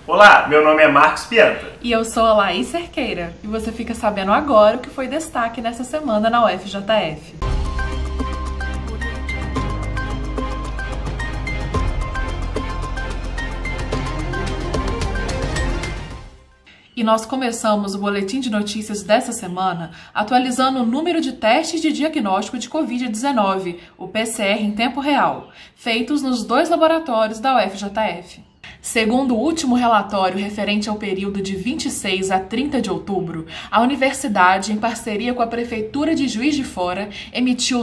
Olá, meu nome é Marcos Pianta. E eu sou a Laís Cerqueira. E você fica sabendo agora o que foi destaque nessa semana na UFJF. E nós começamos o boletim de notícias dessa semana atualizando o número de testes de diagnóstico de Covid-19, o PCR em tempo real, feitos nos 2 laboratórios da UFJF. Segundo o último relatório referente ao período de 26 a 30 de outubro, a universidade, em parceria com a Prefeitura de Juiz de Fora, emitiu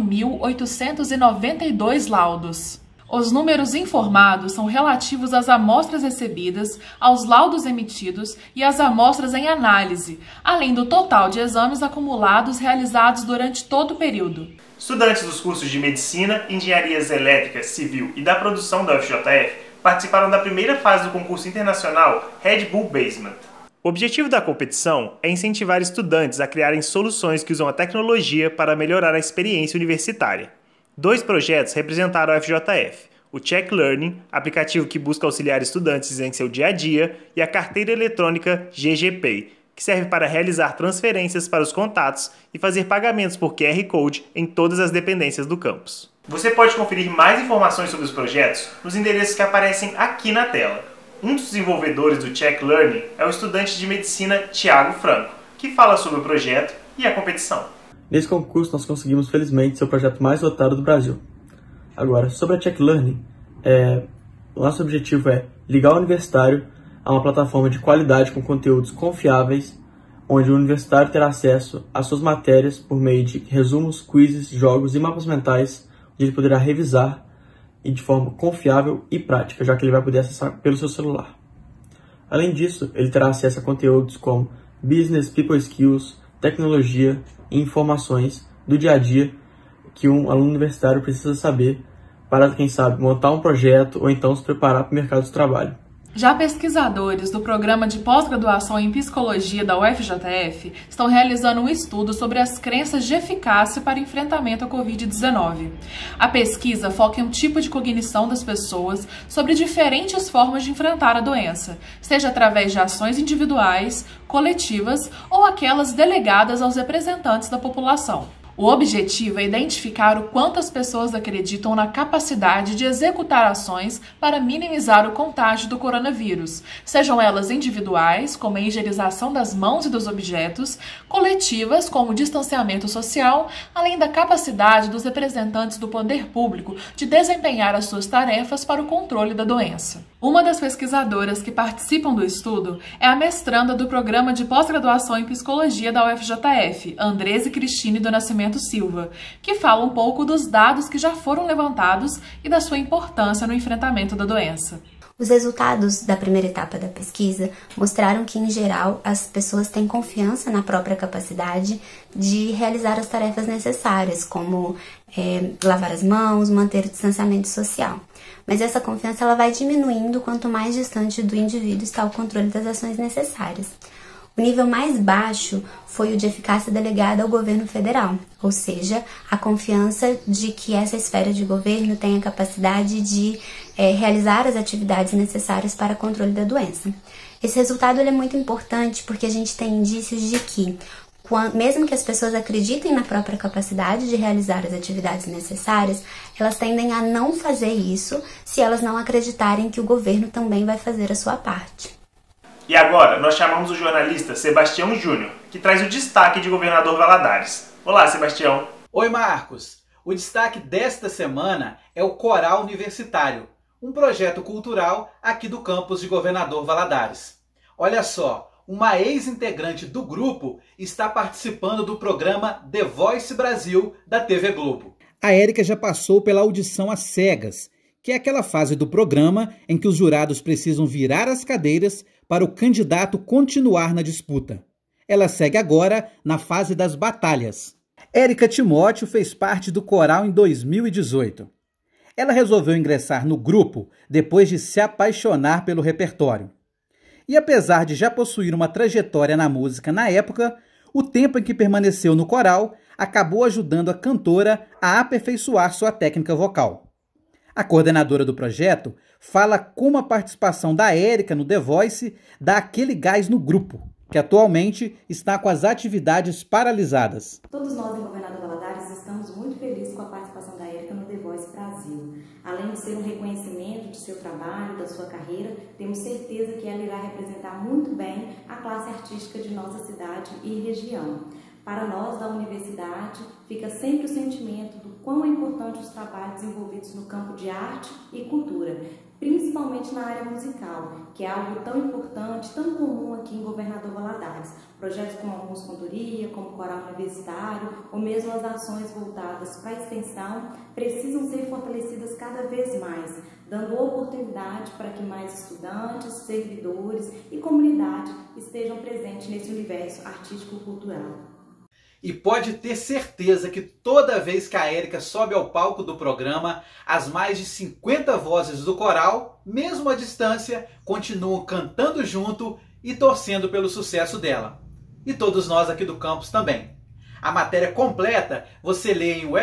9.892 laudos. Os números informados são relativos às amostras recebidas, aos laudos emitidos e às amostras em análise, além do total de exames acumulados realizados durante todo o período. Estudantes dos cursos de Medicina, Engenharias Elétricas, Civil e da Produção da UFJF participaram da primeira fase do concurso internacional Red Bull Basement. O objetivo da competição é incentivar estudantes a criarem soluções que usam a tecnologia para melhorar a experiência universitária. 2 projetos representaram a UFJF, o Check Learning, aplicativo que busca auxiliar estudantes em seu dia a dia, e a carteira eletrônica GGPay, que serve para realizar transferências para os contatos e fazer pagamentos por QR Code em todas as dependências do campus. Você pode conferir mais informações sobre os projetos nos endereços que aparecem aqui na tela. Um dos desenvolvedores do Check Learning é o estudante de Medicina Thiago Franco, que fala sobre o projeto e a competição. Nesse concurso, nós conseguimos, felizmente, ser o projeto mais votado do Brasil. Agora, sobre a Check Learning, o nosso objetivo é ligar o universitário a uma plataforma de qualidade com conteúdos confiáveis, onde o universitário terá acesso às suas matérias por meio de resumos, quizzes, jogos e mapas mentais, onde ele poderá revisar e de forma confiável e prática, já que ele vai poder acessar pelo seu celular. Além disso, ele terá acesso a conteúdos como Business, People Skills, tecnologia e informações do dia a dia que um aluno universitário precisa saber para, quem sabe, montar um projeto ou então se preparar para o mercado de trabalho. Já pesquisadores do Programa de Pós-Graduação em Psicologia da UFJF estão realizando um estudo sobre as crenças de eficácia para enfrentamento à Covid-19. A pesquisa foca em um tipo de cognição das pessoas sobre diferentes formas de enfrentar a doença, seja através de ações individuais, coletivas ou aquelas delegadas aos representantes da população. O objetivo é identificar o quanto as pessoas acreditam na capacidade de executar ações para minimizar o contágio do coronavírus, sejam elas individuais, como a higienização das mãos e dos objetos, coletivas, como o distanciamento social, além da capacidade dos representantes do poder público de desempenhar as suas tarefas para o controle da doença. Uma das pesquisadoras que participam do estudo é a mestranda do Programa de Pós-Graduação em Psicologia da UFJF, Andrese Cristine do Nascimento Silva, que fala um pouco dos dados que já foram levantados e da sua importância no enfrentamento da doença. Os resultados da primeira etapa da pesquisa mostraram que, em geral, as pessoas têm confiança na própria capacidade de realizar as tarefas necessárias, como lavar as mãos, manter o distanciamento social. Mas essa confiança ela vai diminuindo quanto mais distante do indivíduo está o controle das ações necessárias. O nível mais baixo foi o de eficácia delegada ao governo federal, ou seja, a confiança de que essa esfera de governo tem a capacidade de realizar as atividades necessárias para o controle da doença. Esse resultado ele é muito importante porque a gente tem indícios de que, mesmo que as pessoas acreditem na própria capacidade de realizar as atividades necessárias, elas tendem a não fazer isso se elas não acreditarem que o governo também vai fazer a sua parte. E agora, nós chamamos o jornalista Sebastião Júnior, que traz o destaque de Governador Valadares. Olá, Sebastião. Oi, Marcos. O destaque desta semana é o Coral Universitário, um projeto cultural aqui do campus de Governador Valadares. Olha só, uma ex-integrante do grupo está participando do programa The Voice Brasil da TV Globo. A Érica já passou pela audição às cegas, que é aquela fase do programa em que os jurados precisam virar as cadeiras para o candidato continuar na disputa. Ela segue agora na fase das batalhas. Érica Timóteo fez parte do coral em 2018. Ela resolveu ingressar no grupo depois de se apaixonar pelo repertório. E apesar de já possuir uma trajetória na música na época, o tempo em que permaneceu no coral acabou ajudando a cantora a aperfeiçoar sua técnica vocal. A coordenadora do projeto fala como a participação da Érica no The Voice dá aquele gás no grupo, que atualmente está com as atividades paralisadas. Todos nós em Governador Valadares estamos muito felizes com a participação da Érica no The Voice Brasil. Além de ser um reconhecimento de seu trabalho, da sua carreira, temos certeza que ela irá representar muito bem a classe artística de nossa cidade e região. Para nós da universidade, fica sempre o sentimento do quão é importante os trabalhos desenvolvidos no campo de arte e cultura, principalmente na área musical, que é algo tão importante, tão comum aqui em Governador Valadares. Projetos como a Muscondoria, como o Coral Universitário, ou mesmo as ações voltadas para a extensão, precisam ser fortalecidas cada vez mais, dando oportunidade para que mais estudantes, servidores e comunidade estejam presentes nesse universo artístico-cultural. E pode ter certeza que toda vez que a Érica sobe ao palco do programa, as mais de 50 vozes do coral, mesmo à distância, continuam cantando junto e torcendo pelo sucesso dela. E todos nós aqui do campus também. A matéria completa você lê em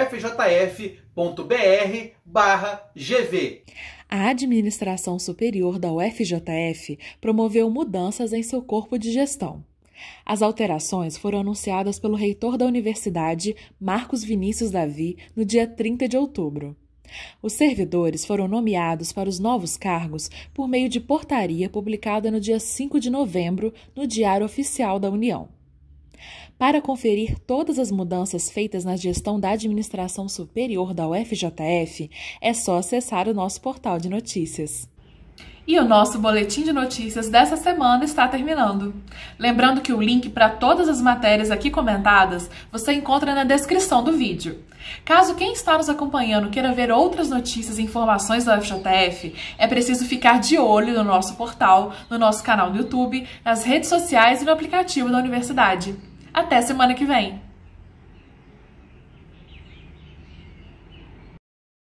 ufjf.br/GV. A Administração Superior da UFJF promoveu mudanças em seu corpo de gestão. As alterações foram anunciadas pelo reitor da universidade, Marcos Vinícius Davi, no dia 30 de outubro. Os servidores foram nomeados para os novos cargos por meio de portaria publicada no dia 5 de novembro no Diário Oficial da União. Para conferir todas as mudanças feitas na gestão da Administração Superior da UFJF, é só acessar o nosso portal de notícias. E o nosso boletim de notícias dessa semana está terminando. Lembrando que o link para todas as matérias aqui comentadas você encontra na descrição do vídeo. Caso quem está nos acompanhando queira ver outras notícias e informações da UFJF, é preciso ficar de olho no nosso portal, no nosso canal no YouTube, nas redes sociais e no aplicativo da universidade. Até semana que vem!